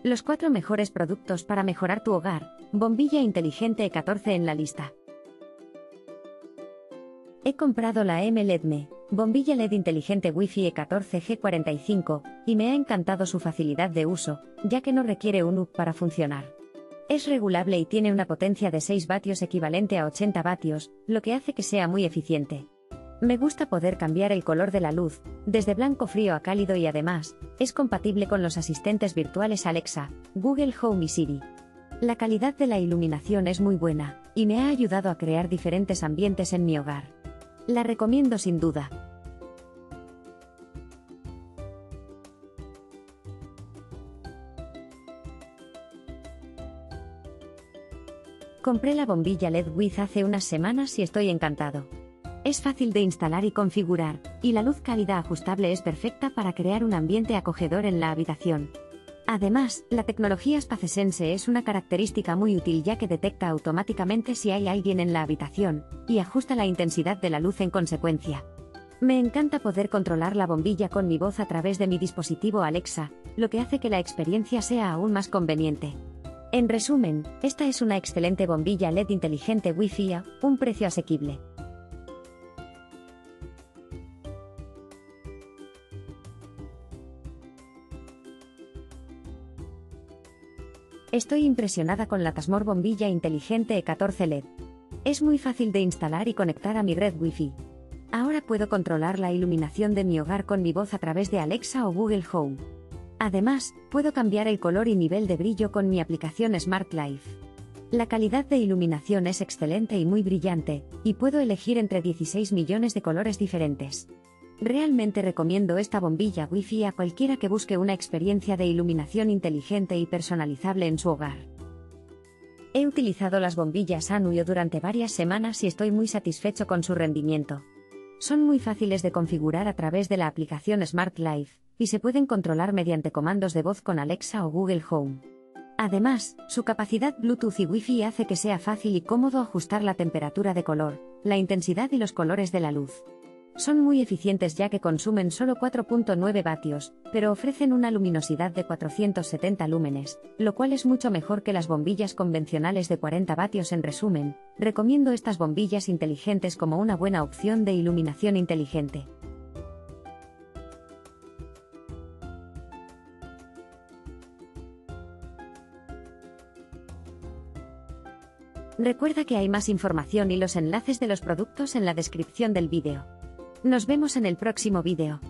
Los 4 mejores productos para mejorar tu hogar. Bombilla inteligente E14 en la lista. He comprado la M-LED-ME, bombilla LED inteligente Wi-Fi E14G45, y me ha encantado su facilidad de uso, ya que no requiere un UPP para funcionar. Es regulable y tiene una potencia de 6 vatios equivalente a 80 vatios, lo que hace que sea muy eficiente. Me gusta poder cambiar el color de la luz, desde blanco frío a cálido, y además, es compatible con los asistentes virtuales Alexa, Google Home y Siri. La calidad de la iluminación es muy buena, y me ha ayudado a crear diferentes ambientes en mi hogar. La recomiendo sin duda. Compré la bombilla LED With hace unas semanas y estoy encantado. Es fácil de instalar y configurar, y la luz cálida ajustable es perfecta para crear un ambiente acogedor en la habitación. Además, la tecnología SpaceSense es una característica muy útil, ya que detecta automáticamente si hay alguien en la habitación, y ajusta la intensidad de la luz en consecuencia. Me encanta poder controlar la bombilla con mi voz a través de mi dispositivo Alexa, lo que hace que la experiencia sea aún más conveniente. En resumen, esta es una excelente bombilla LED inteligente Wi-Fi a un precio asequible. Estoy impresionada con la Tasmor bombilla inteligente E14 LED. Es muy fácil de instalar y conectar a mi red Wi-Fi. Ahora puedo controlar la iluminación de mi hogar con mi voz a través de Alexa o Google Home. Además, puedo cambiar el color y nivel de brillo con mi aplicación Smart Life. La calidad de iluminación es excelente y muy brillante, y puedo elegir entre 16 millones de colores diferentes. Realmente recomiendo esta bombilla Wi-Fi a cualquiera que busque una experiencia de iluminación inteligente y personalizable en su hogar. He utilizado las bombillas Sanyo durante varias semanas y estoy muy satisfecho con su rendimiento. Son muy fáciles de configurar a través de la aplicación Smart Life, y se pueden controlar mediante comandos de voz con Alexa o Google Home. Además, su capacidad Bluetooth y Wi-Fi hace que sea fácil y cómodo ajustar la temperatura de color, la intensidad y los colores de la luz. Son muy eficientes ya que consumen solo 4.9 vatios, pero ofrecen una luminosidad de 470 lúmenes, lo cual es mucho mejor que las bombillas convencionales de 40 vatios. En resumen, recomiendo estas bombillas inteligentes como una buena opción de iluminación inteligente. Recuerda que hay más información y los enlaces de los productos en la descripción del vídeo. Nos vemos en el próximo vídeo.